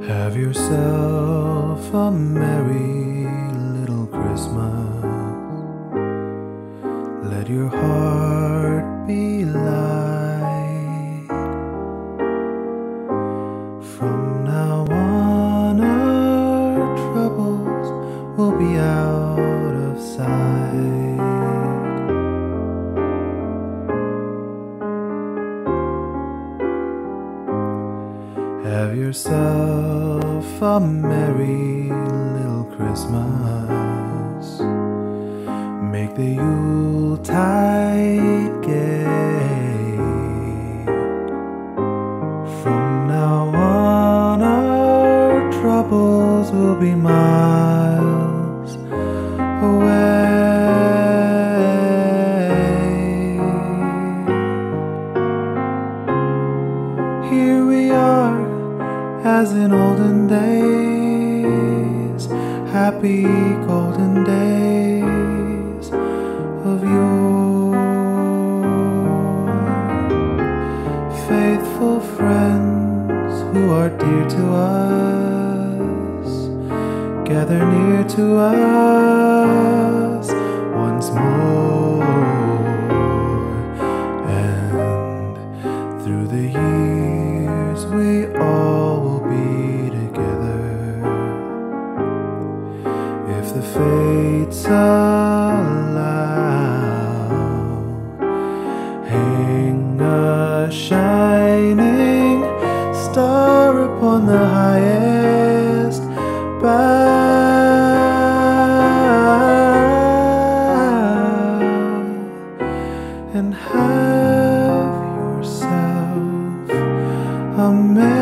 Have yourself a merry little Christmas. Let your heart be light. From now on, our troubles will be out of sight. Have yourself a merry little Christmas. Make the Yuletide gay. From now on, our troubles will be miles away. Here we are, as in olden days, happy golden days of yore. Faithful friends who are dear to us, gather near to us once more, and through the years we all will be together. If the fates allow, hang a shining star upon the highest bough, and have yourself a